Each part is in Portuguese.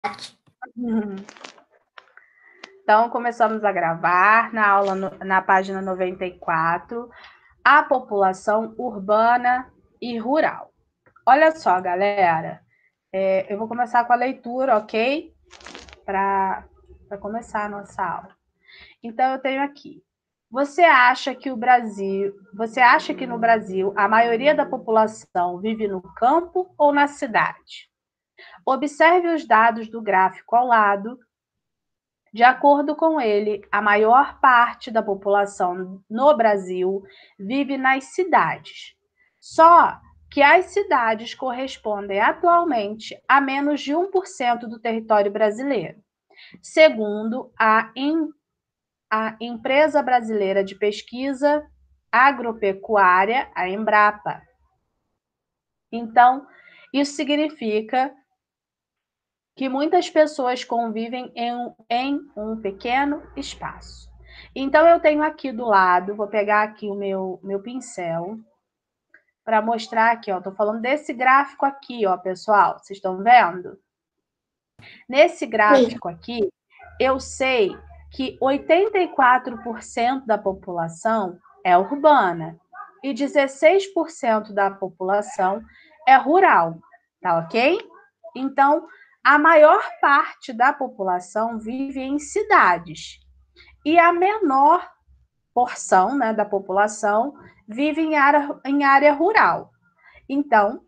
Uhum. Então, começamos a gravar na aula na página 94, a população urbana e rural. Olha só, galera, eu vou começar com a leitura, ok? Para começar a nossa aula. Então, eu tenho aqui. Você acha que no Brasil a maioria da população vive no campo ou na cidade? Observe os dados do gráfico ao lado. De acordo com ele, a maior parte da população no Brasil vive nas cidades. Só que as cidades correspondem atualmente a menos de 1% do território brasileiro, segundo a Empresa Brasileira de Pesquisa Agropecuária, a Embrapa. Então, isso significa que muitas pessoas convivem em um pequeno espaço. Então, eu tenho aqui do lado, vou pegar aqui o meu pincel para mostrar aqui, ó. Estou falando desse gráfico aqui, ó, pessoal. Vocês estão vendo? Nesse gráfico aqui, eu sei que 84% da população é urbana e 16% da população é rural, tá ok? Então, a maior parte da população vive em cidades e a menor porção, né, da população vive em área rural. Então,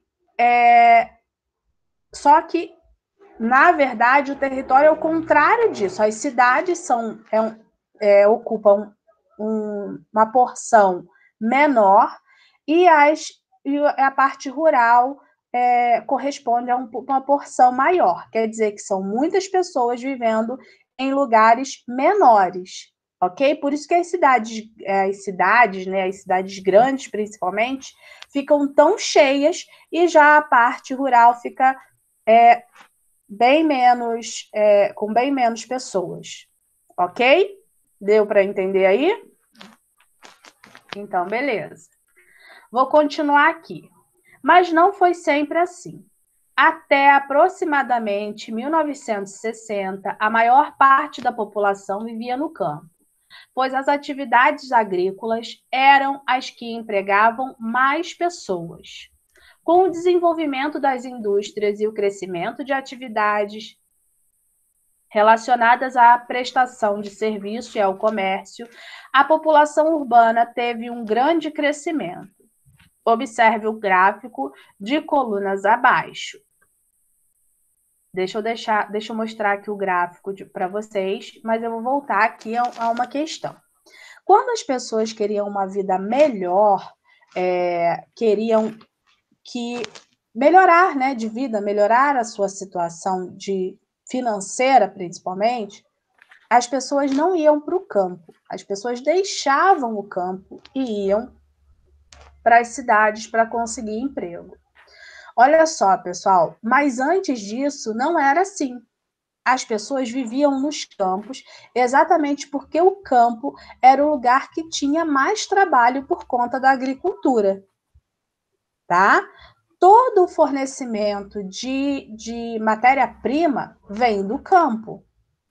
só que, na verdade, o território é o contrário disso. As cidades ocupam uma porção menor e a parte rural corresponde a uma porção maior. Quer dizer que são muitas pessoas vivendo em lugares menores, ok? Por isso que as cidades, né, as cidades grandes, principalmente, ficam tão cheias e já a parte rural fica com bem menos pessoas, ok? Deu para entender aí? Então, beleza. Vou continuar aqui. Mas não foi sempre assim. Até aproximadamente 1960, a maior parte da população vivia no campo, pois as atividades agrícolas eram as que empregavam mais pessoas. Com o desenvolvimento das indústrias e o crescimento de atividades relacionadas à prestação de serviço e ao comércio, a população urbana teve um grande crescimento. Observe o gráfico de colunas abaixo. Deixa eu mostrar aqui o gráfico para vocês, mas eu vou voltar aqui a uma questão. Quando as pessoas queriam uma vida melhor, queriam melhorar, né, de vida, melhorar a sua situação financeira, principalmente, as pessoas não iam para o campo. As pessoas deixavam o campo e iam para as cidades para conseguir emprego. Olha só, pessoal, mas antes disso não era assim. As pessoas viviam nos campos exatamente porque o campo era o lugar que tinha mais trabalho por conta da agricultura, tá? Todo o fornecimento de matéria-prima vem do campo.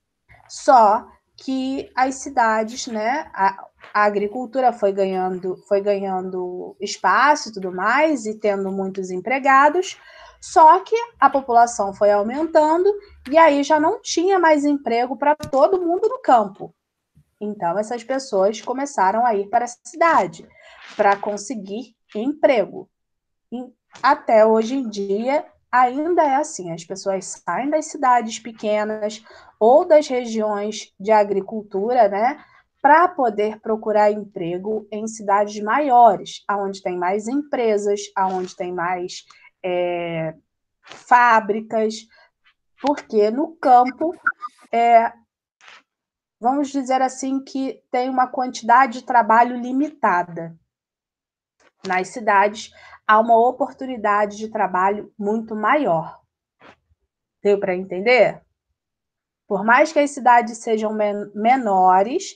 Só que as cidades, né, a agricultura foi ganhando espaço e tudo mais, e tendo muitos empregados, só que a população foi aumentando e aí já não tinha mais emprego para todo mundo no campo. Então, essas pessoas começaram a ir para a cidade para conseguir emprego. E até hoje em dia, ainda é assim, as pessoas saem das cidades pequenas ou das regiões de agricultura, né, para poder procurar emprego em cidades maiores, onde tem mais empresas, onde tem mais fábricas, porque no campo, vamos dizer assim, que tem uma quantidade de trabalho limitada. Nas cidades, há uma oportunidade de trabalho muito maior. Deu para entender? Por mais que as cidades sejam menores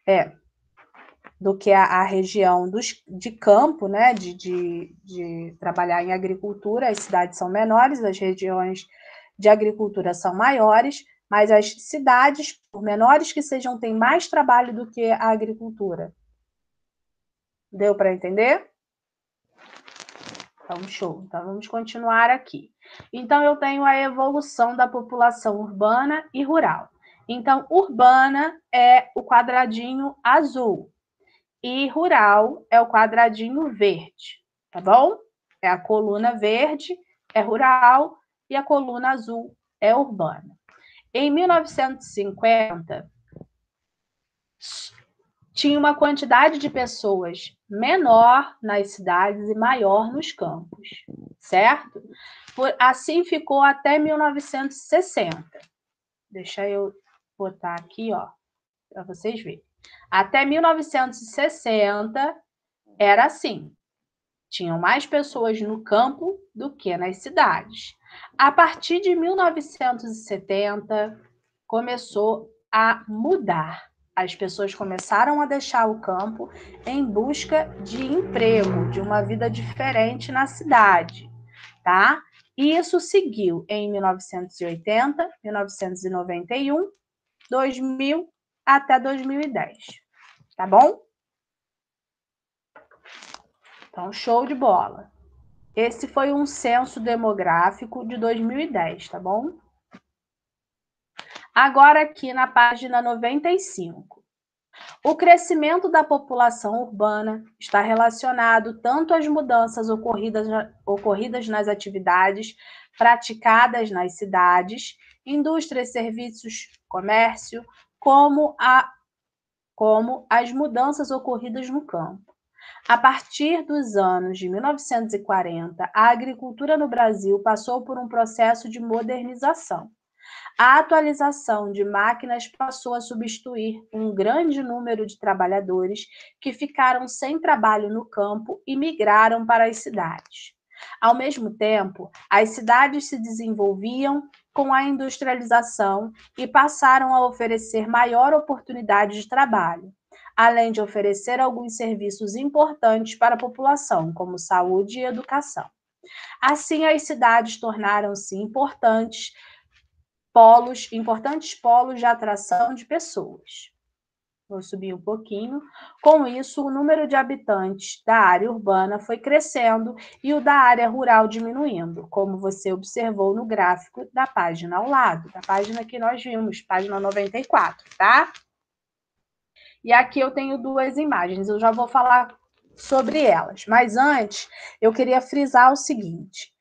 do que a região de campo, né, de trabalhar em agricultura, as cidades são menores, as regiões de agricultura são maiores, mas as cidades, por menores que sejam, têm mais trabalho do que a agricultura. Deu para entender? Então, show. Então, vamos continuar aqui. Então, eu tenho a evolução da população urbana e rural. Então, urbana é o quadradinho azul e rural é o quadradinho verde, tá bom? É a coluna verde, é rural, e a coluna azul é urbana. Em 1950, tinha uma quantidade de pessoas menor nas cidades e maior nos campos, certo? Assim ficou até 1960. Deixa eu botar aqui, ó, para vocês verem. Até 1960 era assim. Tinham mais pessoas no campo do que nas cidades. A partir de 1970, começou a mudar. As pessoas começaram a deixar o campo em busca de emprego, de uma vida diferente na cidade, tá? E isso seguiu em 1980, 1991, 2000 até 2010, tá bom? Então, show de bola. Esse foi um censo demográfico de 2010, tá bom? Agora aqui na página 95. O crescimento da população urbana está relacionado tanto às mudanças ocorridas nas atividades praticadas nas cidades, indústrias, serviços, comércio, como as mudanças ocorridas no campo. A partir dos anos de 1940, a agricultura no Brasil passou por um processo de modernização. A atualização de máquinas passou a substituir um grande número de trabalhadores que ficaram sem trabalho no campo e migraram para as cidades. Ao mesmo tempo, as cidades se desenvolviam com a industrialização e passaram a oferecer maior oportunidade de trabalho, além de oferecer alguns serviços importantes para a população, como saúde e educação. Assim, as cidades tornaram-se importantes polos de atração de pessoas. Vou subir um pouquinho. Com isso, o número de habitantes da área urbana foi crescendo e o da área rural diminuindo, como você observou no gráfico da página ao lado, da página que nós vimos, página 94, tá? E aqui eu tenho duas imagens, eu já vou falar sobre elas. Mas antes, eu queria frisar o seguinte.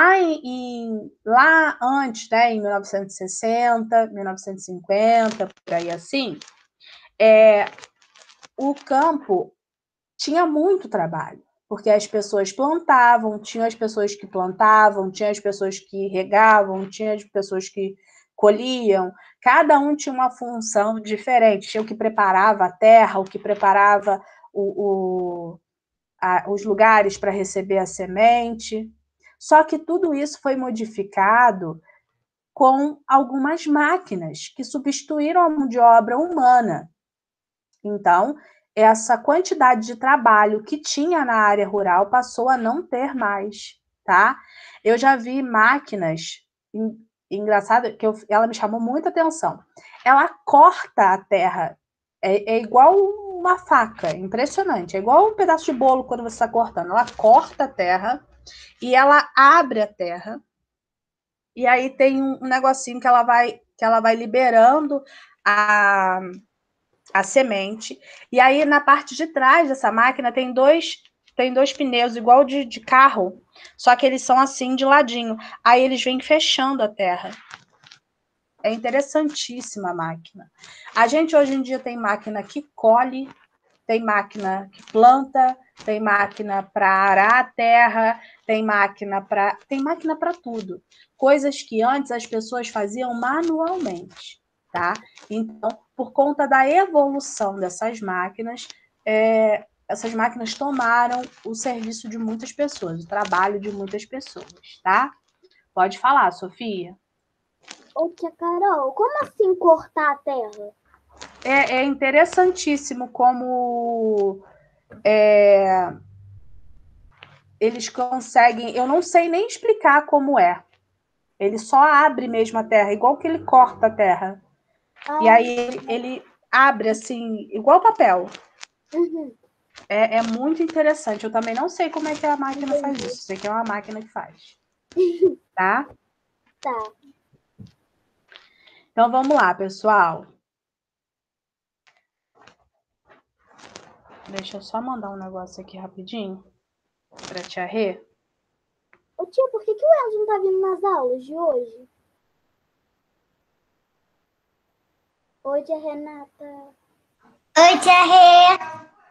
Lá antes, né, em 1960, 1950, por aí assim, o campo tinha muito trabalho, porque as pessoas plantavam, tinha as pessoas que plantavam, tinha as pessoas que regavam, tinha as pessoas que colhiam, cada um tinha uma função diferente, tinha o que preparava a terra, o que preparava os lugares para receber a semente. Só que tudo isso foi modificado com algumas máquinas que substituíram a mão de obra humana. Então, essa quantidade de trabalho que tinha na área rural passou a não ter mais, tá? Eu já vi máquinas, engraçado, que ela me chamou muita atenção. Ela corta a terra, é igual uma faca, impressionante. É igual um pedaço de bolo quando você está cortando. Ela corta a terra e ela abre a terra. E aí tem um negocinho que ela vai liberando a semente. E aí na parte de trás dessa máquina tem dois pneus igual de carro, só que eles são assim de ladinho. Aí eles vêm fechando a terra. É interessantíssima a máquina. A gente hoje em dia tem máquina que colhe, tem máquina que planta, tem máquina para arar a terra, tem máquina para tudo. Coisas que antes as pessoas faziam manualmente, tá? Então, por conta da evolução dessas máquinas, essas máquinas tomaram o serviço de muitas pessoas, o trabalho de muitas pessoas, tá? Pode falar, Sofia. Ô, tia Carol, como assim cortar a terra? É interessantíssimo como eles conseguem. Eu não sei nem explicar como é, Ele só abre mesmo a terra, igual que ele corta a terra. E aí ele abre assim, igual papel. Uhum. É muito interessante. Eu também não sei como é que a máquina faz isso. Sei que é uma máquina que faz. Tá? Tá. Então vamos lá, pessoal. Deixa eu só mandar um negócio aqui rapidinho para tia Rê. Ô tia, por que o Enzo não tá vindo nas aulas de hoje? Oi, tia Renata. Oi, tia Rê.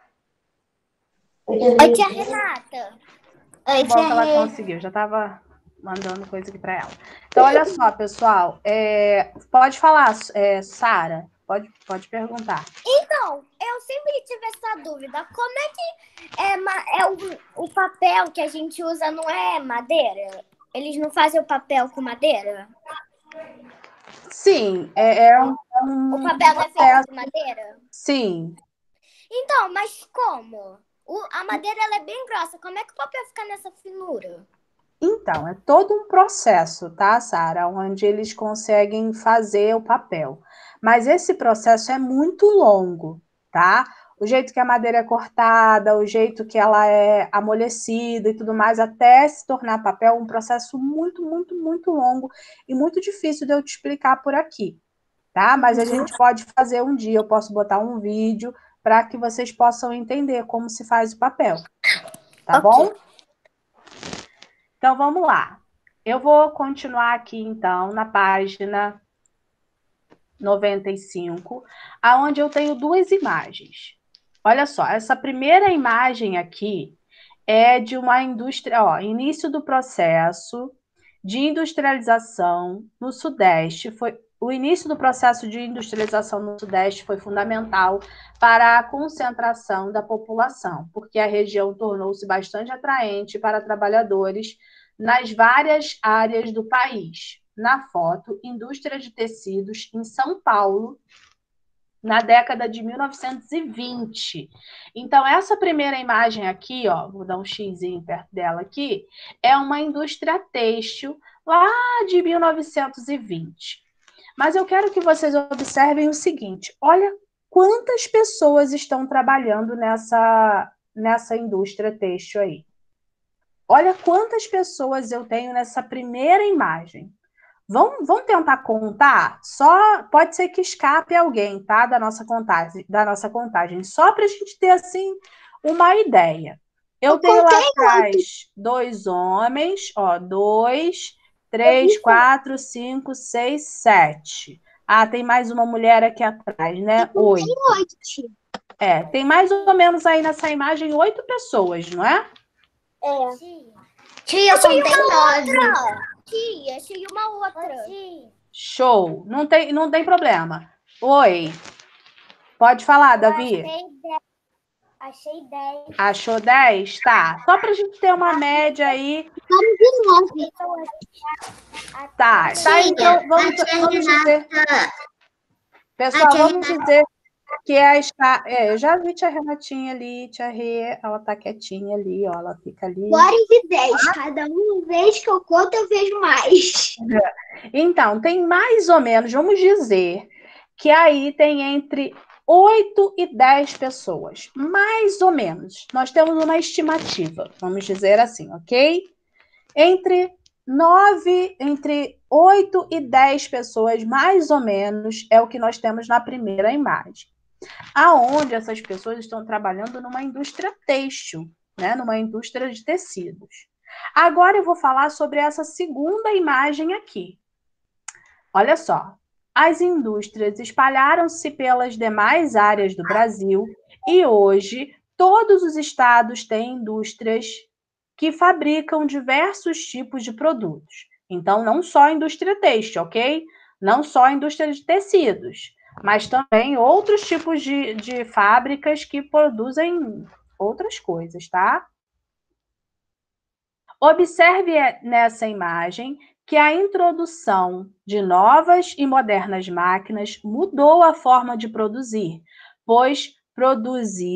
Oi, tia Renata. Oi, Bom que tia ela Rê. conseguiu. Já estava mandando coisa aqui para ela. Então, olha só, pessoal. Pode falar, Sara. Pode perguntar. Então, eu sempre tive essa dúvida. Como é que o papel que a gente usa não é madeira? Eles não fazem o papel com madeira? Sim, O papel não é feito de madeira? Sim. Então, mas como? A madeira ela é bem grossa. Como é que o papel fica nessa finura? Então, é todo um processo, tá, Sara? Onde eles conseguem fazer o papel. Mas esse processo é muito longo, tá? O jeito que a madeira é cortada, o jeito que ela é amolecida e tudo mais, até se tornar papel, um processo muito, muito, muito longo e muito difícil de eu te explicar por aqui, tá? Mas a gente pode fazer um dia, eu posso botar um vídeo para que vocês possam entender como se faz o papel, tá bom? Então, vamos lá. Eu vou continuar aqui, então, na página 95, aonde eu tenho duas imagens. Olha só, essa primeira imagem aqui é de uma indústria, ó, início do processo de industrialização no Sudeste. O início do processo de industrialização no Sudeste foi fundamental para a concentração da população, porque a região tornou-se bastante atraente para trabalhadores nas várias áreas do país. Na foto, indústria de tecidos em São Paulo, na década de 1920. Então, essa primeira imagem aqui, ó, vou dar um xizinho perto dela aqui, é uma indústria têxtil lá de 1920. Mas eu quero que vocês observem o seguinte: olha quantas pessoas estão trabalhando nessa indústria têxtil aí. Olha quantas pessoas eu tenho nessa primeira imagem. Vamos tentar contar? Só pode ser que escape alguém, tá? Da nossa contagem, só para a gente ter assim uma ideia. Eu tenho lá atrás 2 homens, ó, 2, 3, 4, 5, 6, 7. Ah, tem mais uma mulher aqui atrás, né? 8. Tem mais ou menos aí nessa imagem 8 pessoas, não é? Tia, contei 9. Tia, achei uma outra. Show. Não tem problema. Oi. Pode falar, Davi. Achei 10. Achou 10? Tá. Só pra gente ter uma média aí. Vamos de 9. Tá, então vamos dizer. Pessoal, vamos dizer que eu já vi tia Renatinha ali, tia Rê, ela tá quietinha ali, ó, ela fica ali. Bora de 10. Cada vez que eu conto, eu vejo mais. Então, tem mais ou menos, vamos dizer, que aí tem entre 8 e 10 pessoas. Mais ou menos. Nós temos uma estimativa, vamos dizer assim, ok? Entre 8 e 10 pessoas, mais ou menos, é o que nós temos na primeira imagem. Aonde essas pessoas estão trabalhando numa indústria têxtil, né? Numa indústria de tecidos. Agora eu vou falar sobre essa segunda imagem aqui. Olha só, as indústrias espalharam-se pelas demais áreas do Brasil e hoje todos os estados têm indústrias que fabricam diversos tipos de produtos. Então, não só a indústria têxtil, ok? Não só a indústria de tecidos, mas também outros tipos de fábricas que produzem outras coisas, tá? Observe nessa imagem que a introdução de novas e modernas máquinas mudou a forma de produzir, pois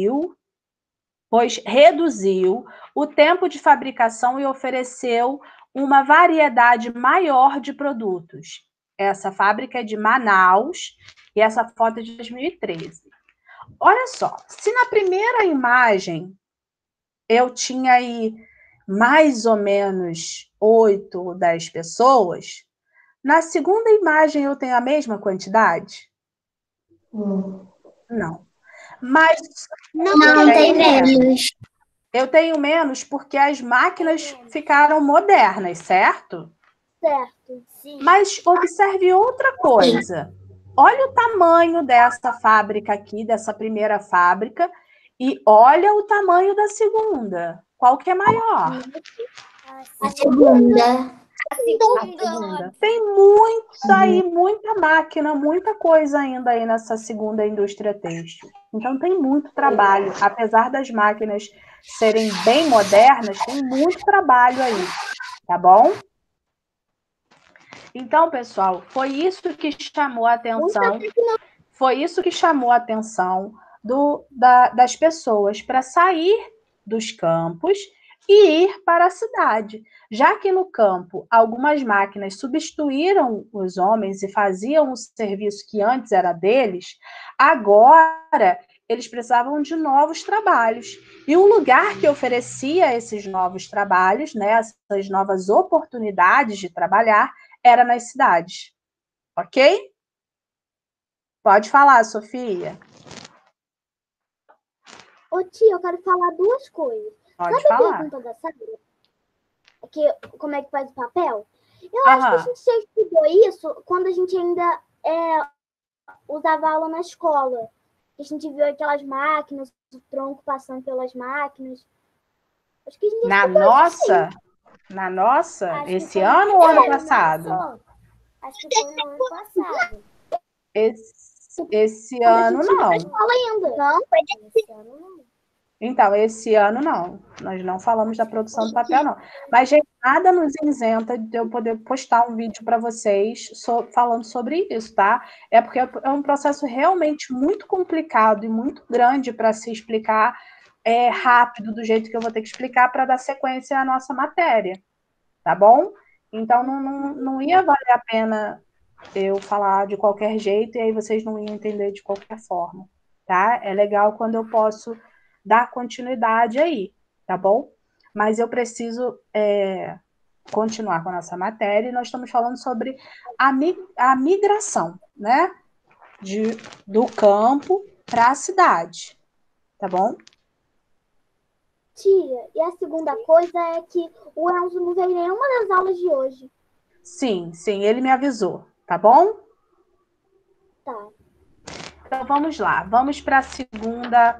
reduziu o tempo de fabricação e ofereceu uma variedade maior de produtos. Essa fábrica é de Manaus e essa foto é de 2013. Olha só, se na primeira imagem eu tinha aí mais ou menos 8 ou 10 pessoas, na segunda imagem eu tenho a mesma quantidade? Não. Mas Não, tem menos. eu tenho menos porque as máquinas ficaram modernas, certo? Certo, sim. Mas observe outra coisa. Olha o tamanho dessa fábrica aqui, dessa primeira fábrica, e olha o tamanho da segunda. Qual que é maior? A segunda. A segunda. Tem muita máquina, muita coisa ainda aí nessa segunda indústria têxtil. Então tem muito trabalho. Apesar das máquinas serem bem modernas, tem muito trabalho aí, tá bom? Então, pessoal, foi isso que chamou a atenção. Foi isso que chamou a atenção das pessoas para sair dos campos e ir para a cidade. Já que no campo algumas máquinas substituíram os homens e faziam o serviço que antes era deles, agora eles precisavam de novos trabalhos. E o lugar que oferecia esses novos trabalhos, né, essas novas oportunidades de trabalhar, era nas cidades. Ok? Pode falar, Sofia. Ô, tia, eu quero falar duas coisas. Pode Sabe falar. a pergunta da Sandra? Como é que faz o papel? Eu acho que a gente já estudou isso quando a gente ainda usava aula na escola. A gente viu aquelas máquinas, o tronco passando pelas máquinas. Acho que a gente já estudou isso, sim. Na nossa? Acho que Esse foi- ano ou ano passado? Acho que foi no ano passado. Esse ano não. Ainda. Não, esse ano não. Então, esse ano não. Nós não falamos da produção do papel, não. Mas, gente, nada nos isenta de eu poder postar um vídeo para vocês falando sobre isso, tá? É porque é um processo realmente muito complicado e muito grande para se explicar rápido, do jeito que eu vou ter que explicar para dar sequência à nossa matéria, tá bom? Então, não ia valer a pena eu falar de qualquer jeito e aí vocês não iam entender de qualquer forma, tá? É legal quando eu posso dar continuidade aí, tá bom? Mas eu preciso continuar com a nossa matéria e nós estamos falando sobre a migração, né? Do campo para a cidade, tá bom? Tia, e a segunda coisa é que o Enzo não veio em nenhuma das aulas de hoje. Sim, ele me avisou, tá bom? Tá. Então vamos lá, vamos para a segunda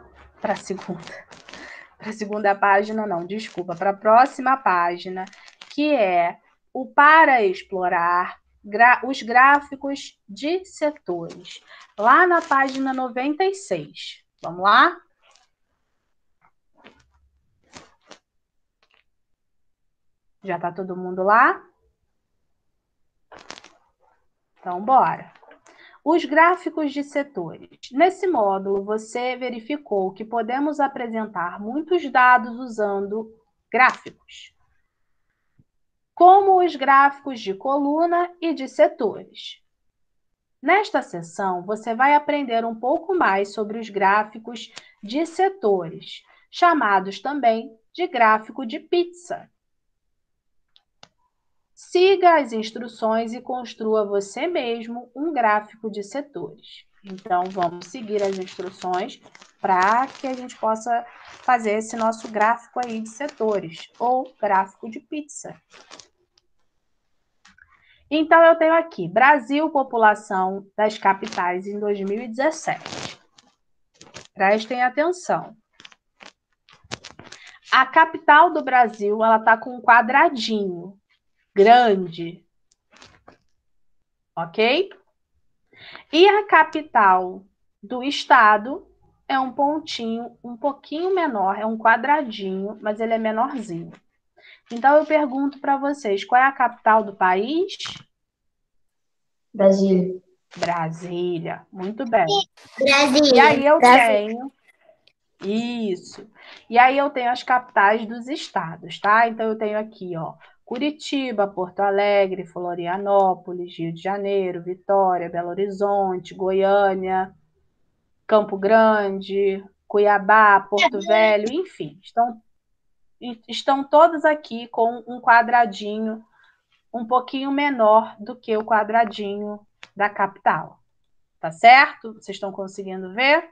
página, não, desculpa, para a próxima página, que é o para explorar os gráficos de setores, lá na página 96. Vamos lá? Já está todo mundo lá? Então, bora. Os gráficos de setores. Nesse módulo, você verificou que podemos apresentar muitos dados usando gráficos, como os gráficos de coluna e de setores. Nesta sessão, você vai aprender um pouco mais sobre os gráficos de setores, chamados também de gráfico de pizza. Siga as instruções e construa você mesmo um gráfico de setores. Então, vamos seguir as instruções para que a gente possa fazer esse nosso gráfico aí de setores, ou gráfico de pizza. Então, eu tenho aqui, Brasil, população das capitais em 2017. Prestem atenção. A capital do Brasil, ela está com um quadradinho grande, ok? E a capital do estado é um pontinho um pouquinho menor, é um quadradinho, mas ele é menorzinho. Então, eu pergunto para vocês, qual é a capital do país? Brasília. Brasília, muito bem. Brasília. E aí eu tenho... Isso. E aí eu tenho as capitais dos estados, tá? Então, eu tenho aqui, ó, Curitiba, Porto Alegre, Florianópolis, Rio de Janeiro, Vitória, Belo Horizonte, Goiânia, Campo Grande, Cuiabá, Porto Velho, enfim, estão todos aqui com um quadradinho um pouquinho menor do que o quadradinho da capital. Tá certo? Vocês estão conseguindo ver?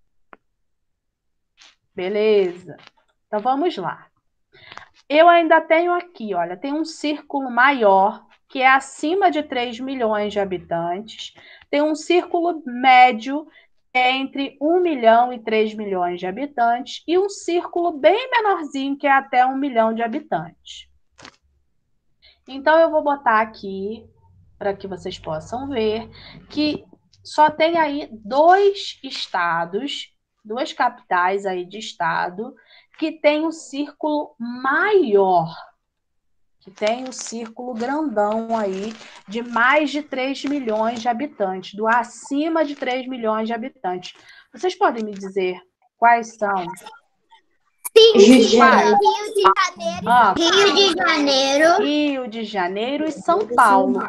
Beleza. Então, vamos lá. Eu ainda tenho aqui, olha, tem um círculo maior, que é acima de 3 milhões de habitantes. Tem um círculo médio, que é entre 1 milhão e 3 milhões de habitantes. E um círculo bem menorzinho, que é até 1 milhão de habitantes. Então, eu vou botar aqui, para que vocês possam ver, que só tem aí 2 estados, 2 capitais aí de estado, que tem um círculo maior, que tem um círculo grandão aí, de mais de 3 milhões de habitantes, do acima de 3 milhões de habitantes. Vocês podem me dizer quais são? Rio de Janeiro. Rio de Janeiro. Rio de Janeiro e São Paulo.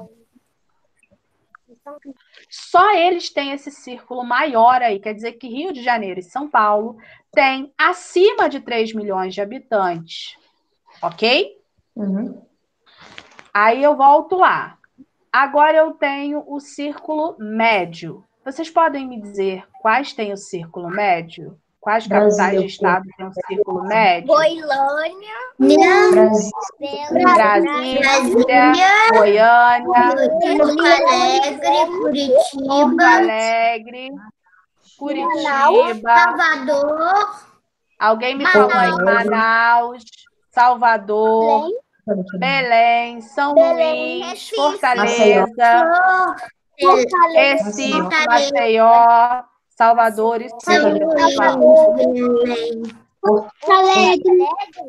Só eles têm esse círculo maior aí, quer dizer que Rio de Janeiro e São Paulo têm acima de 3 milhões de habitantes, ok? Uhum. Aí eu volto lá. Agora eu tenho o círculo médio. Vocês podem me dizer quais têm o círculo médio? Quais capitais de estado têm o círculo médio? Goiânia. Brasília, Goiânia, Porto Alegre, Porto Curitiba, Alegre, Curitiba. Salvador. Alguém me falou aí Manaus, Salvador, Belém, São Belém, Luís, Recife, Fortaleza, Recife, Maceió, Salvador e São Silva. Porto Alegre.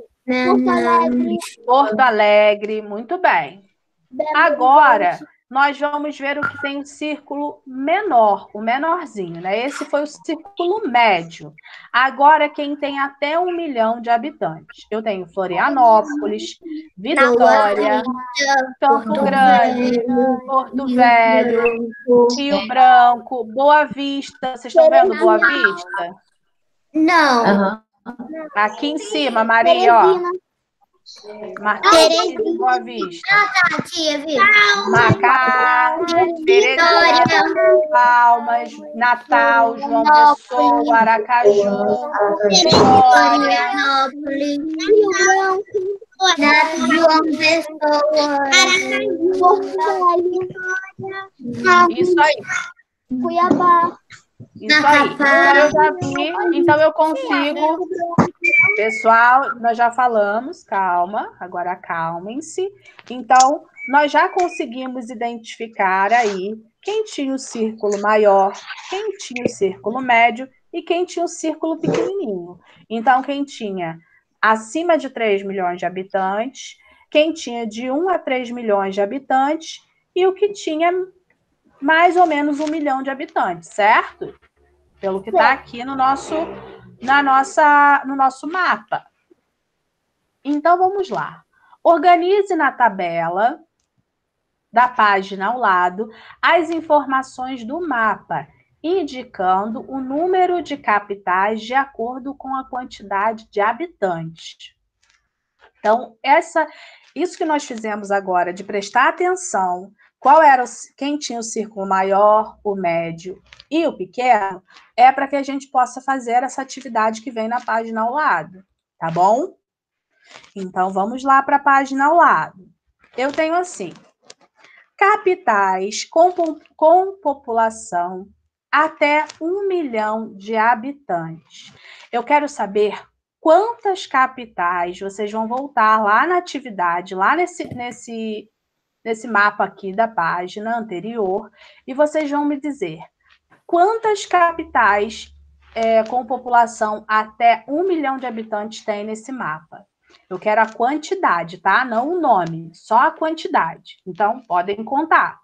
Porto Alegre, muito bem. Agora, nós vamos ver o que tem o círculo menor, o menorzinho, né? Esse foi o círculo médio. Agora, quem tem até 1 milhão de habitantes. Eu tenho Florianópolis, Vitória, Campo Grande, Porto Velho, Rio Branco, Boa Vista. Vocês estão vendo Boa Vista? Não. Aham. Aqui em cima, Maria, ó. Marquinhos de Boa Vista. Tia, viu? Macá, Teresina, Palmas, Natal, João Pessoa, Aracaju, Vitória, Rio Branco. João Pessoa. Porto Velho. Isso aí, Cuiabá. isso aí. Então eu já vi, então eu consigo. Pessoal, nós já falamos, calma, agora acalmem-se. Então, nós já conseguimos identificar aí quem tinha o círculo maior, quem tinha o círculo médio e quem tinha o círculo pequenininho. Então, quem tinha acima de 3 milhões de habitantes, quem tinha de 1 a 3 milhões de habitantes e o que tinha mais ou menos 1 milhão de habitantes, certo? Pelo que está aqui no nosso mapa. Então, vamos lá. Organize na tabela da página ao lado as informações do mapa, indicando o número de capitais de acordo com a quantidade de habitantes. Então, isso que nós fizemos agora, de prestar atenção, quem tinha o círculo maior, o médio e o pequeno, é para que a gente possa fazer essa atividade que vem na página ao lado, tá bom? Então, vamos lá para a página ao lado. Eu tenho assim, capitais com população até 1 milhão de habitantes. Eu quero saber quantas capitais, vocês vão voltar lá na atividade, lá nesse mapa aqui da página anterior, e vocês vão me dizer quantas capitais com população até 1 milhão de habitantes tem nesse mapa. Eu quero a quantidade, tá? Não o nome, só a quantidade. Então, podem contar.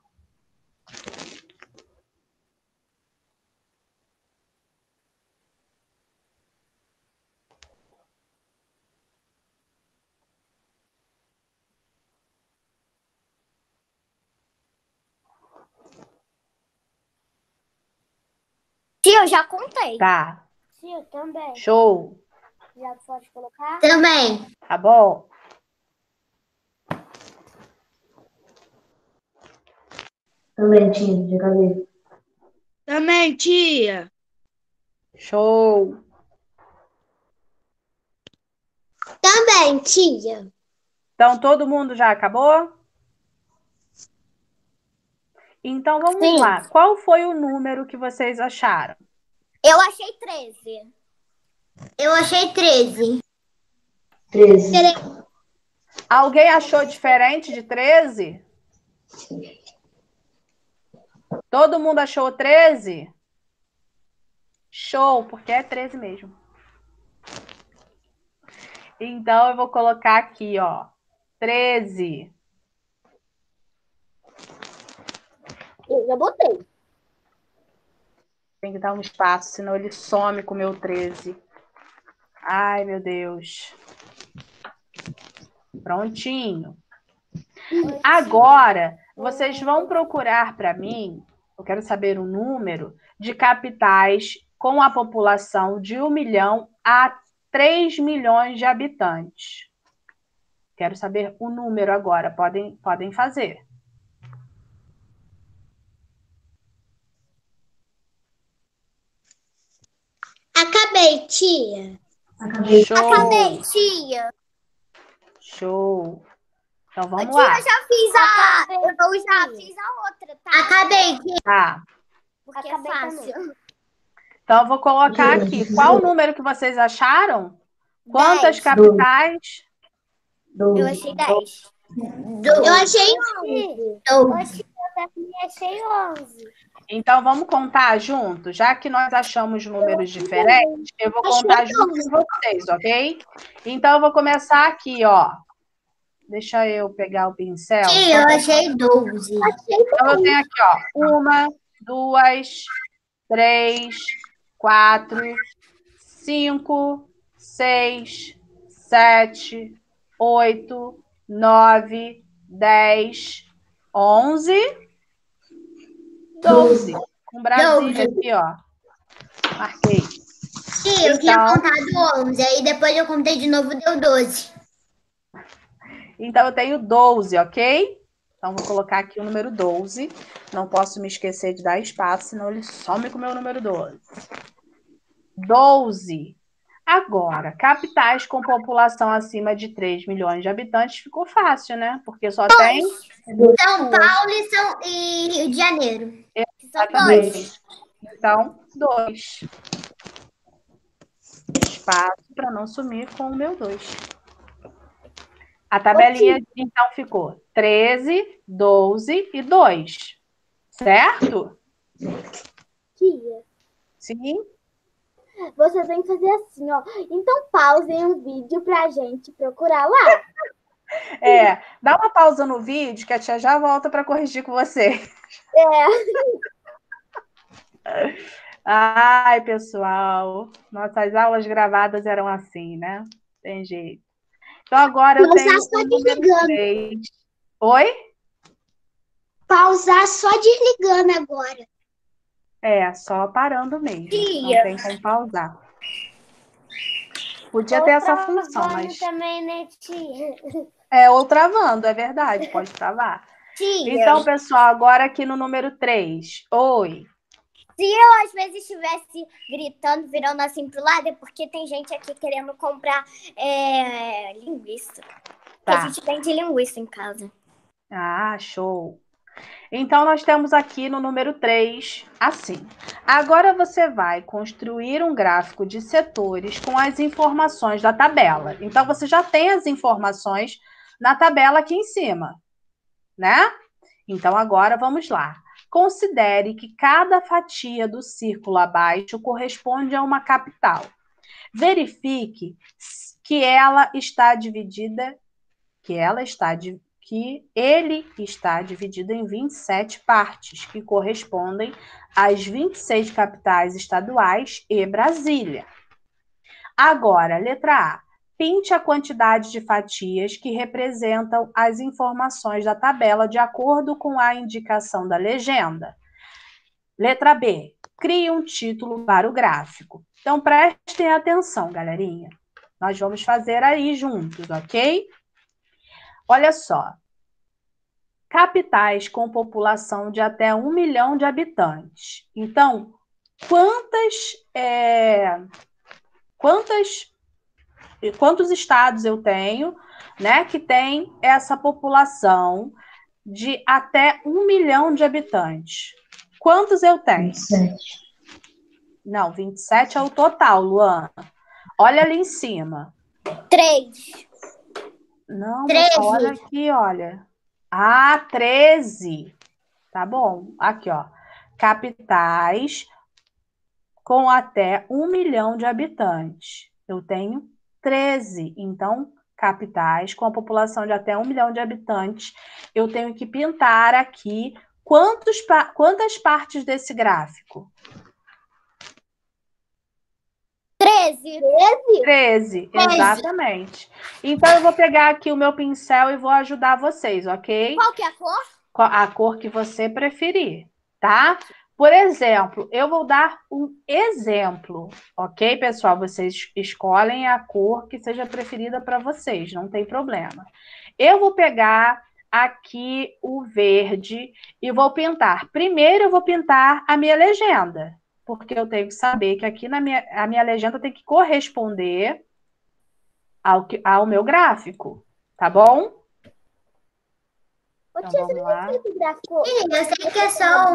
Tia, eu já contei. Tá. Tia, também. Show. Já pode colocar? Também. Tá bom? Também, tia, já acabei. Também, tia. Show. Também, tia. Então, todo mundo já acabou? Então, vamos Sim. lá. Qual foi o número que vocês acharam? Eu achei 13. Eu achei 13. 13. Alguém achou diferente de 13? Todo mundo achou 13? Show, porque é 13 mesmo. Então, eu vou colocar aqui, ó. 13. Eu já botei. Tem que dar um espaço, senão ele some com o meu 13. Ai, meu Deus. Prontinho. Agora, vocês vão procurar para mim, eu quero saber o número de capitais com a população de 1 milhão a 3 milhões de habitantes. Quero saber o número agora. Podem fazer. Acabei, tia. Acabei. Show. Acabei, tia. Show. Então vamos Tia, lá. eu já fiz eu já fiz a outra, tá? Acabei, tia. Tá. Porque é fácil. Então eu vou colocar aqui. Qual o número que vocês acharam? Quantas 10. capitais? 12. Eu achei 10. Eu achei 11. Eu também achei 11. Então vamos contar junto. Já que nós achamos números diferentes, eu vou contar junto com vocês, ok? Então eu vou começar aqui, ó. Deixa eu pegar o pincel. Tia, eu achei 12. Então eu tenho aqui, ó. 1, 2, 3, 4, 5, 6, 7, 8, 9, 10, 11, 12. Com Brasília aqui, ó. Marquei. Tia, eu tinha Então- contado 11. Aí depois eu contei de novo, deu 12. Então, eu tenho 12, ok? Então, vou colocar aqui o número 12. Não posso me esquecer de dar espaço, senão ele some com o meu número 12. 12. Agora, capitais com população acima de 3 milhões de habitantes ficou fácil, né? Porque só tem... São Paulo e Rio de Janeiro. São Exatamente. 2. Então, 2. Espaço para não sumir com o meu 2. A tabelinha, então, ficou 13, 12 e 2. Certo? Tia, Sim? você tem que fazer assim, ó. Então pausem o vídeo pra gente procurar lá. É, dá uma pausa no vídeo que a tia já volta para corrigir com você. Ai, pessoal, nossas aulas gravadas eram assim, né? Tem jeito. Então, agora eu Pausar tenho só o número desligando. 3. Oi? Pausar só desligando agora. É, só parando mesmo. Tia. Não tem como pausar. Podia ter essa função, mas... também, né, tia? É, ou travando, é verdade, pode travar. Tia, Então, pessoal, agora aqui no número 3. Oi. se eu às vezes estivesse gritando, virando assim pro lado, é porque tem gente aqui querendo comprar linguiça. Porque a Tá. gente vende linguiça em casa. Ah, show. Então, nós temos aqui no número 3, assim. Agora você vai construir um gráfico de setores com as informações da tabela. Então, você já tem as informações na tabela aqui em cima, né? Então, agora vamos lá. Considere que cada fatia do círculo abaixo corresponde a uma capital. Verifique que ele está dividido em 27 partes, que correspondem às 26 capitais estaduais e Brasília. Agora, letra A. Pinte a quantidade de fatias que representam as informações da tabela de acordo com a indicação da legenda. Letra B. crie um título para o gráfico. Então, prestem atenção, galerinha. Nós vamos fazer aí juntos, ok? Olha só. Capitais com população de até 1 milhão de habitantes. Então, quantos estados eu tenho, né, que tem essa população de até 1 milhão de habitantes? Quantos eu tenho? 27. Não, 27 é o total, Luana. Olha ali em cima. 3. Não, 13. moça, olha aqui, olha. Ah, 13. Tá bom. Aqui, ó. Capitais com até 1 milhão de habitantes. Eu tenho 13. Então, capitais com a população de até 1 milhão de habitantes. Eu tenho que pintar aqui quantas partes desse gráfico? 13. 13, exatamente. Então, eu vou pegar aqui o meu pincel e vou ajudar vocês, ok? Qual que é a cor? A cor que você preferir, tá? Por exemplo, eu vou dar um exemplo, ok, pessoal? Vocês escolhem a cor que seja preferida para vocês, não tem problema. Eu vou pegar aqui o verde e vou pintar. Primeiro, eu vou pintar a minha legenda, porque eu tenho que saber que aqui a minha legenda tem que corresponder ao meu gráfico, tá bom? Ô, Então, tia, você vamos não lá. fez esse gráfico? Sim, eu sei que é só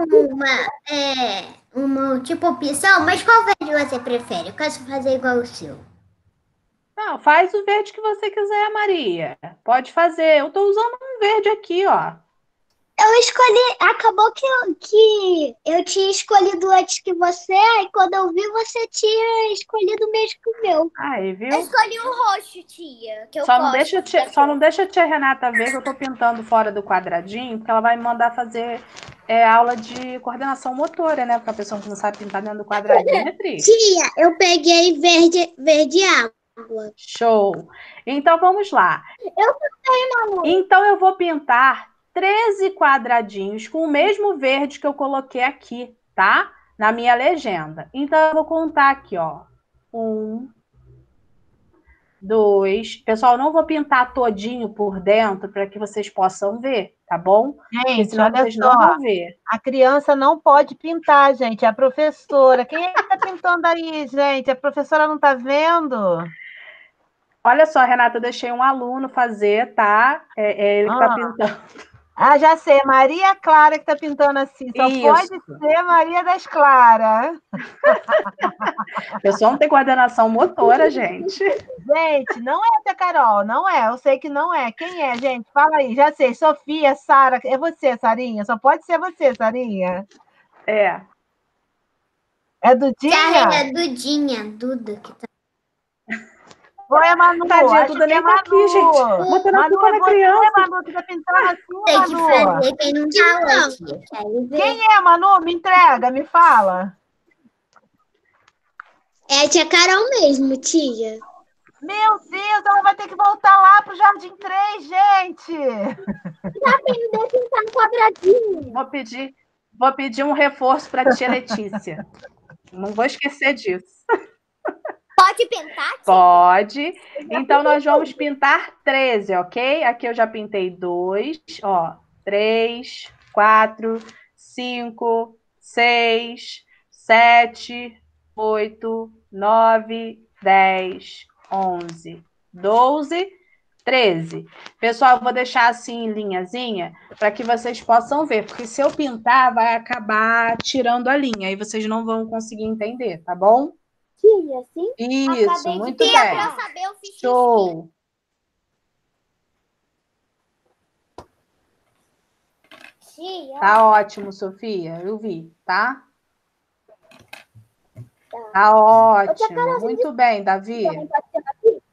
uma tipo opção, mas qual verde você prefere? Eu quero fazer igual o seu. Não, faz o verde que você quiser, Maria. Pode fazer. Eu estou usando um verde aqui, ó. Eu escolhi, acabou que eu tinha escolhido antes que você, e quando eu vi, você tinha escolhido o mesmo que o meu. Aí, Eu viu? escolhi o roxo, tia, que eu Só não gosto. só não deixa a tia Renata ver que eu estou pintando fora do quadradinho, porque ela vai me mandar fazer aula de coordenação motora, né? Porque a pessoa que não sabe pintar dentro do quadradinho é triste. Tia, eu peguei verde água. Show! Então, vamos lá. Eu também, Manu. Então, eu vou pintar 13 quadradinhos com o mesmo verde que eu coloquei aqui, tá? Na minha legenda. Então, eu vou contar aqui, ó. 1, 2. Pessoal, não vou pintar todinho por dentro para que vocês possam ver, tá bom? Porque Gente, senão olha vocês não só, vão ver. a criança não pode pintar, gente, é a professora. Quem é que está pintando aí, gente? A professora não está vendo? Olha só, Renata, eu deixei um aluno fazer, tá? É ele que tá pintando. Ah, já sei, Maria Clara que está pintando assim. Só pode Isso. ser Maria das Claras. O pessoal não tem coordenação motora, gente. Gente, não é, tia Carol, não é. Eu sei que não é. Quem é, gente? Fala aí, já sei. Sofia, Sara, é você, Sarinha? Só pode ser você, Sarinha. É. É Dudinha? É Dudinha, Duda que tá. Ou é Manu? Tadinha, Acho Duda que é nem tá aqui, gente. Manu. Botando a Manu, culpa é na você, criança. Manu, que tá pintando assim, Tem que Manu. fazer quem não tá hoje. Quero ver. Quem é, Manu? Me entrega, me fala. É a tia Carol mesmo, tia. Meu Deus, ela vai ter que voltar lá pro Jardim 3, gente. Tá aprendendo a pintar no quadradinho. Vou pedir um reforço para tia Letícia. Não vou esquecer disso. Pode pintar, tia? Pode. Então, nós vamos pintar 13, ok? Aqui eu já pintei 2, ó. 3, 4, 5, 6, 7, 8, 9, 10, 11, 12, 13. Pessoal, eu vou deixar assim em linhazinha para que vocês possam ver, porque se eu pintar, vai acabar tirando a linha, aí vocês não vão conseguir entender, tá bom? Tia, assim? Isso, Acabei de muito pintar. bem. Pra eu saber, eu fiz Show! Tia. Tá ótimo, Sofia. Eu vi, tá? Tá Ô, tia Carol, ótimo. Muito bem, Davi. também pode ser uma pizza?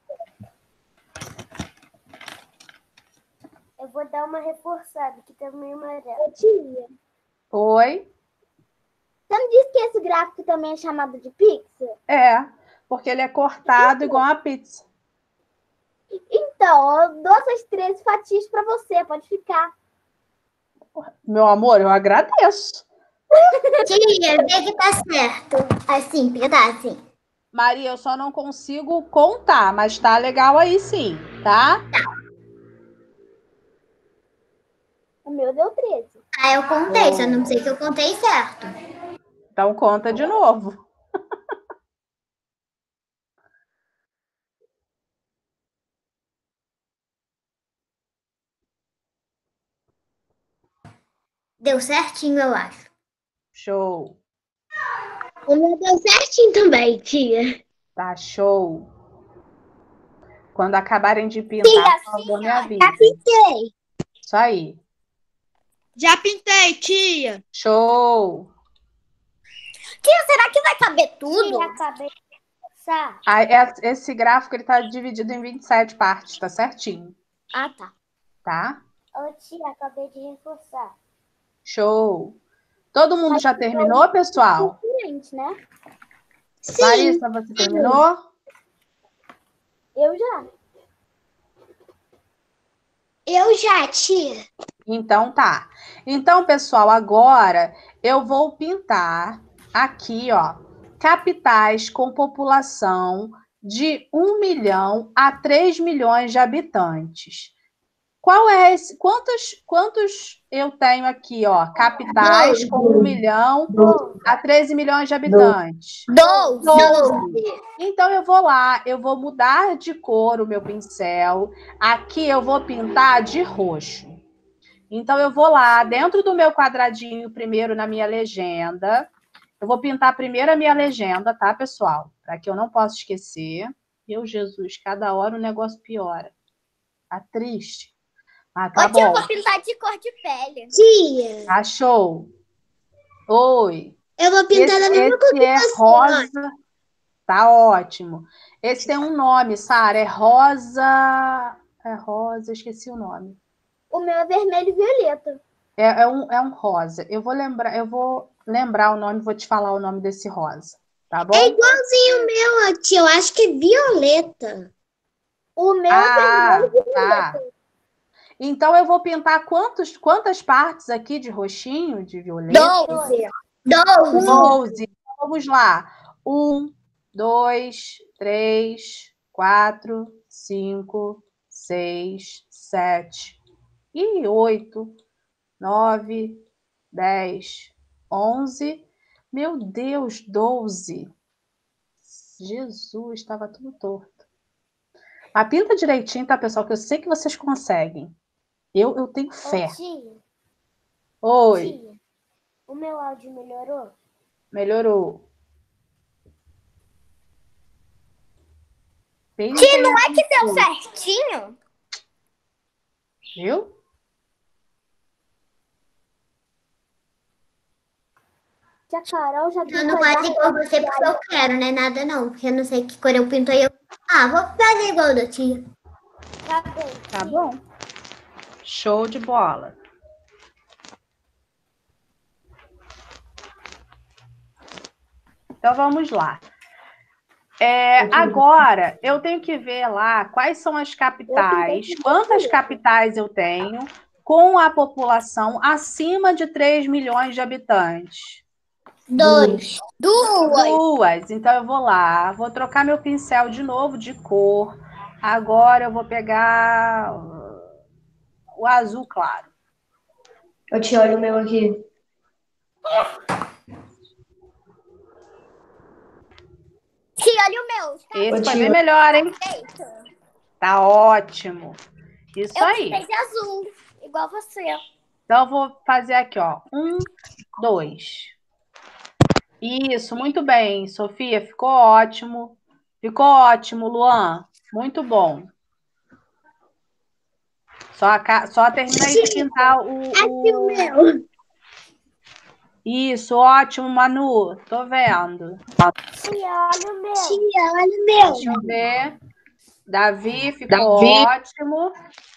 Eu vou dar uma reforçada, que tá meio amarelo. Ô, tia, Oi? você não disse que esse gráfico também é chamado de pizza? É, porque ele é cortado igual uma pizza. Então, eu dou essas 13 fatias pra você, pode ficar. Meu amor, eu agradeço. Tia, vê que tá certo. Assim, pedaço. Maria, eu só não consigo contar, mas tá legal aí sim, tá? O meu deu 13. Ah, eu contei, só não sei que eu contei certo. Então conta de novo. Deu certinho, eu acho. Show. O meu deu certinho também, tia. Tá show. Quando acabarem de pintar, por favor, me avisem. Pintei. Isso aí. Já pintei, tia. Show. Será que vai caber tudo? Tia, acabei de reforçar. Esse gráfico ele tá dividido em 27 partes, tá certinho, Ah, tá. tá? Ô, tia, acabei de reforçar. Show. Todo mundo já terminou, pessoal? Diferente, né? Sim, Larissa, você terminou? Eu já. eu já, tia. Então tá. Então, pessoal, agora eu vou pintar aqui, ó, capitais com população de 1 milhão a 3 milhões de habitantes. Qual é esse? Quantos eu tenho aqui, ó? Capitais com 1 milhão a 13 milhões de habitantes. 12. Então eu vou lá, eu vou mudar de cor o meu pincel. Aqui eu vou pintar de roxo. Então eu vou lá, dentro do meu quadradinho, primeiro na minha legenda. Eu vou pintar primeiro a minha legenda, tá, pessoal? Para que eu não possa esquecer. Meu Jesus, cada hora o negócio piora. Tá triste. Ah, tá bom. Eu vou pintar de cor de pele. Tia, Achou? Oi. eu vou pintar da mesma cor que Esse é você. rosa. Tá ótimo. Esse tem um nome, Sara. É rosa. É rosa, esqueci o nome. O meu é vermelho e violeta. É um rosa. Eu vou lembrar o nome, vou te falar o nome desse rosa. Tá bom? É igualzinho o meu, tia. Eu acho que é violeta. O meu é vermelho e violeta. Tá. Então eu vou pintar quantas partes aqui de roxinho, de violeta? 12. 12. Então, vamos lá. 1, 2, 3, 4, 5, 6, 7 e 8, 9, 10, 11. Meu Deus, 12. Jesus, estava tudo torto. Mas pinta direitinho, tá, pessoal? Que eu sei que vocês conseguem. Eu tenho fé. Ô, tia, Oi, tia, o meu áudio melhorou? melhorou. Bem, Não é que deu certinho? viu? Tia Carol já Eu não faço igual você porque eu quero, né? Nada não. Porque eu não sei que cor eu pinto aí. Vou fazer igual da tia. Tá bem. Tá bom. Show de bola. Então vamos lá. Agora eu tenho que ver lá quais são as capitais, quantas capitais eu tenho com a população acima de 3 milhões de habitantes. 2. 2. Então eu vou lá, vou trocar meu pincel de novo de cor. Agora eu vou pegar o azul claro. Eu te olho o meu aqui. Tia, olha o meu. Esse foi bem melhor, hein? Perfeito. Tá ótimo. Isso Eu aí. pintei de azul, igual você. Então eu vou fazer aqui, ó. 1, 2. Isso, muito bem, Sofia. Ficou ótimo. Ficou ótimo, Luan. Muito bom. Só termina aí de pintar Aqui o meu. Isso, ótimo, Manu. Tô vendo. Tia, olha o meu. Tia, olha o meu. Deixa eu ver. Davi, ficou ótimo.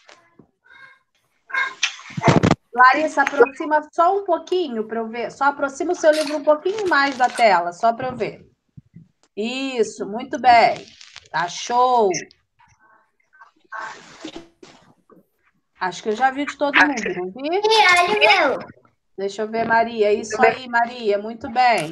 Larissa, aproxima só um pouquinho para eu ver. Só aproxima o seu livro um pouquinho mais da tela, só para eu ver. Isso, muito bem. Tá show. Acho que eu já vi de todo mundo, não vi? Tia, olha o meu. Deixa eu ver, Maria. Isso aí, Maria. Muito bem.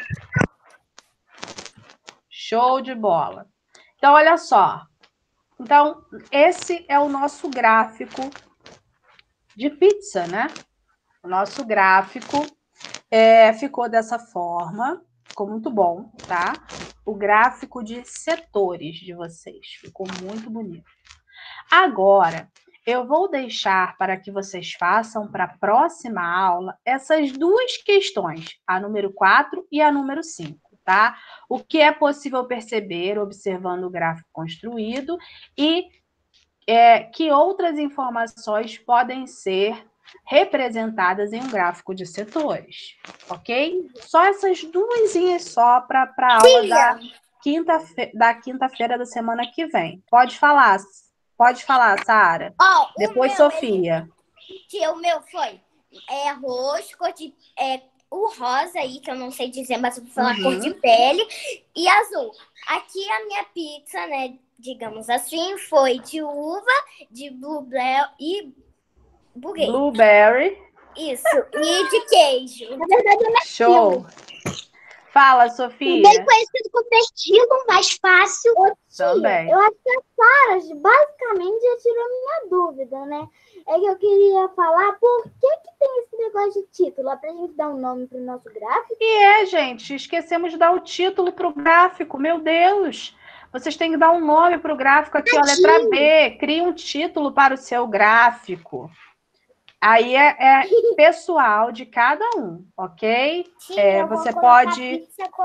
Show de bola. Então, olha só. Então, esse é o nosso gráfico de pizza, né? O nosso gráfico ficou dessa forma. Ficou muito bom, tá? O gráfico de setores de vocês. Ficou muito bonito. Agora, eu vou deixar para que vocês façam para a próxima aula essas duas questões, a número 4 e a número 5, tá? O que é possível perceber observando o gráfico construído e que outras informações podem ser representadas em um gráfico de setores, ok? Só essas duasinhas só para a aula da quinta-feira da semana que vem. Pode falar, Sara. Depois, Sofia. O meu foi roxo, cor de... o rosa aí, que eu não sei dizer, mas eu vou falar cor de pele, e azul. Aqui a minha pizza, né, digamos assim, foi de uva, de blueberry e blueberry. Isso, e de queijo. Na verdade, é Show. Fala, Sofia. Bem conhecido como estilo, mais fácil. Também. Eu acho que a Sara basicamente já tirou minha dúvida, né? É que eu queria falar por que tem esse negócio de título? É pra gente dar um nome pro nosso gráfico? Gente, esquecemos de dar o título pro gráfico, meu Deus. Vocês têm que dar um nome pro gráfico aqui, ó, letra B. Cria um título para o seu gráfico. Aí é pessoal de cada um, ok? Sim, você pode...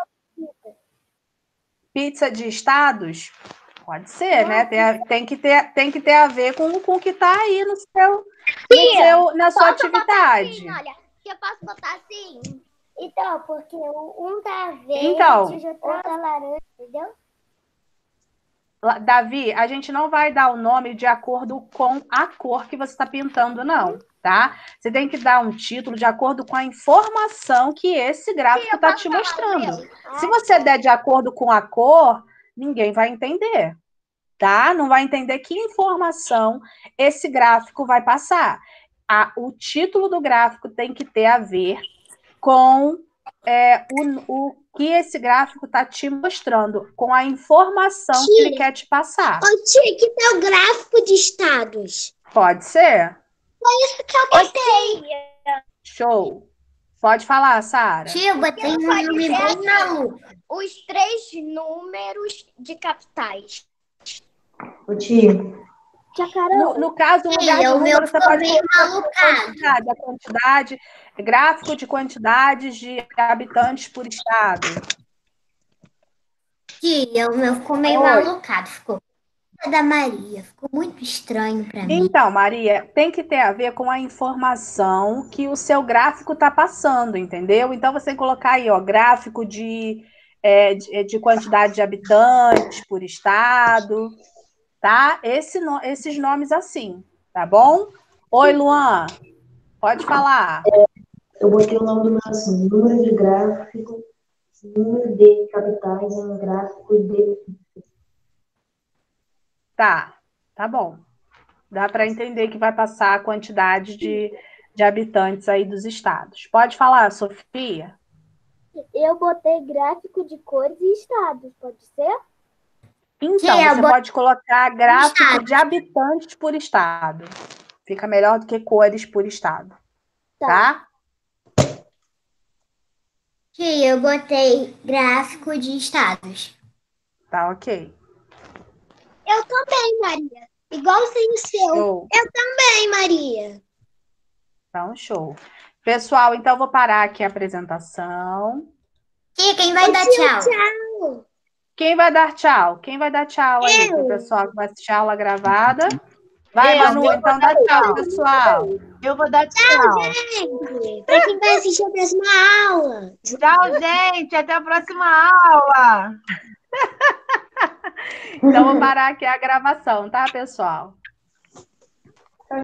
Pizza de estados? Pode ser, né? Tem que ter a ver com o que está aí na sua atividade. Assim, olha, eu posso botar assim? Então, porque um tá verde, então, o outro tá laranja, entendeu? Davi, a gente não vai dar o nome de acordo com a cor que você está pintando, não, tá? Você tem que dar um título de acordo com a informação que esse gráfico está te mostrando. Se você der de acordo com a cor, ninguém vai entender, tá? Não vai entender que informação esse gráfico vai passar. O título do gráfico tem que ter a ver com o que esse gráfico está te mostrando, com a informação que ele quer te passar. Tia, que tal o gráfico de estados? Pode ser? Foi isso que eu botei. Show. Pode falar, Sara. Tia, eu botei um nome bem maluco. Os 3 números de capitais. Ô, tio. Tia Carol. No caso, no lugar de o meu número, você ficou pode bem colocar a quantidade, gráfico de quantidades de habitantes por estado. Tia, o meu ficou meio malucado. Ficou da Maria. Ficou muito estranho para mim. Então, Maria, tem que ter a ver com a informação que o seu gráfico está passando, entendeu? Então, você tem que colocar aí, ó, gráfico de quantidade de habitantes por estado, tá? Esses nomes assim, tá bom? Oi, Luan, pode falar. Eu botei o nome do meu assim, número de gráfico, número de capitais em gráfico de... Tá bom. Dá para entender que vai passar a quantidade de habitantes aí dos estados. Pode falar, Sofia? Eu botei gráfico de cores e estados, pode ser? Então, você pode colocar gráfico de habitantes por estado. Fica melhor do que cores por estado. Tá? Tia, eu botei gráfico de estados. Tá, ok. Eu também, Maria. Igualzinho o seu. Show. Eu também, Maria. Então, show. Pessoal, então eu vou parar aqui a apresentação. Tia, quem vai dar tchau? Tchau. Quem vai dar tchau? Quem vai dar tchau aí pro pessoal que vai assistir a aula gravada? Vai, Manu, então dá tchau, pessoal. Eu vou dar tchau. Gente, pra quem vai assistir a próxima aula. Tchau, gente. Até a próxima aula. Então, vou parar aqui a gravação, tá, pessoal?